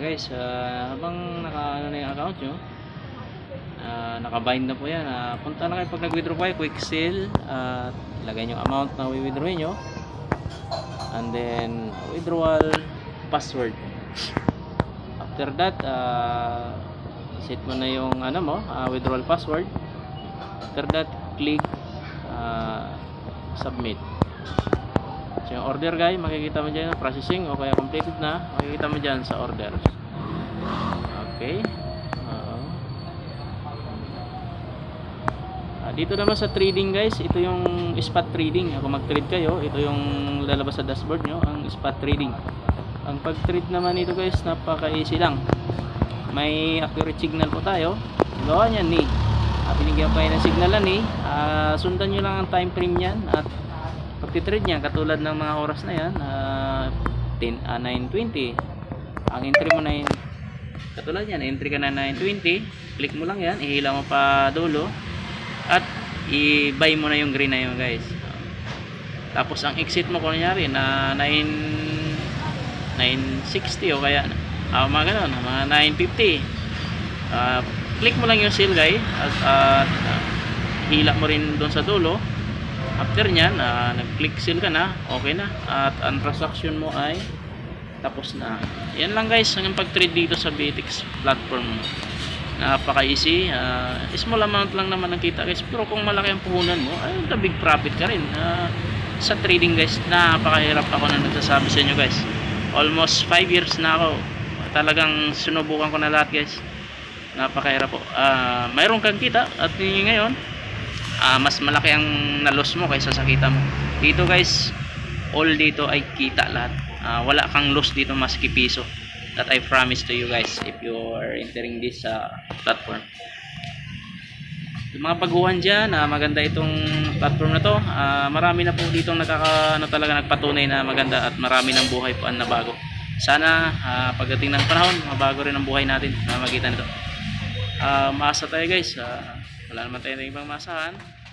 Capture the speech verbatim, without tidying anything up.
guys, uh, habang naka ano na yung account nyo, uh, nakabind na po yan, uh, punta na kayo pag nag-withdraw kayo, quick sale, at uh, lagay nyo amount na i-withdraw nyo, and then withdrawal password. After that, uh, set mo na yung ano mo, uh, withdrawal password. After that, click uh, submit. So yung order guys, makikita mo dyan processing o kaya completed na, makikita mo dyan sa orders. Okay. uh, uh, dito naman sa trading guys, ito yung spot trading. Kung mag-trade kayo, ito yung lalabas sa dashboard nyo, ang spot trading. Ang pag-trade naman ito guys, napaka-easy lang. May accurate signal po tayo. Gawa niyan ni uh, binigyan pa ng signalan ni uh, sundan nyo lang ang time frame yan at pagtitrade niya katulad ng mga oras na yan, uh, nine twenty, ang entry mo nine, katulad yan, entry ka na nine twenty, click mo lang yan, ihila mo pa dulo at i-buy mo na yung green na yun guys. Tapos ang exit mo kung nangyari na nine sixty o kaya uh, mga ganon, mga nine fifty, uh, click mo lang yung sell guys at uh, uh, hila mo rin doon sa dulo. After nyan, uh, nag-click sell ka na, okay na, at ang transaction mo ay tapos na. Yan lang guys, ang pag-trade dito sa B T X platform. Napaka-easy, uh, small amount lang naman ang kita guys, pero kung malaki ang puhunan mo, ay the big profit ka rin. Uh, sa trading guys, napakahirap ako na nagsasabi sa inyo guys. Almost five years na ako, talagang sinubukan ko na lahat guys. Napakahirap po. Uh, mayroon kang kita at ngayon, Uh, mas malaki ang na-loss mo kaysa sa kita mo. Dito guys, all dito ay kita lahat. Uh, wala kang loss dito maski piso. That I promise to you guys if you are entering this uh, platform. Yung mga baguhan dyan, uh, maganda itong platform na to. Uh, marami na po dito nakaka, ano, talaga nagpatunay na maganda at marami ng buhay po ang nabago. Sana uh, pagdating ng panahon, mabago rin ang buhay natin na magitan nito. Uh, maasa tayo guys. Uh, wala naman tayo na ibang masahan.